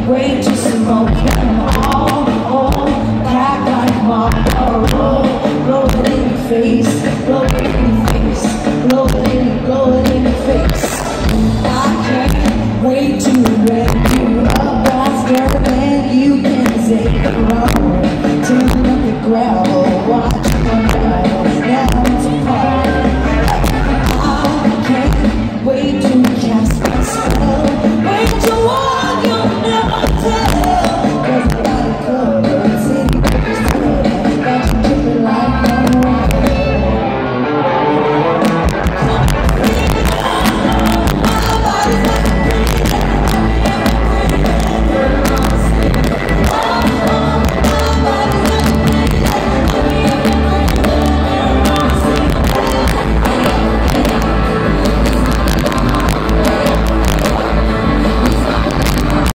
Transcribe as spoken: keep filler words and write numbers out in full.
wait to smoke them all, all pack like Marlboro. Blow it in your face, blow it in your face, blow it in, blow it in your face. I can't wait to wake you up after when you can take the road. Turn up the gravel, watch it run down, now it's a party. I can't wait to cast my spell, wait to walk, you'll never tell.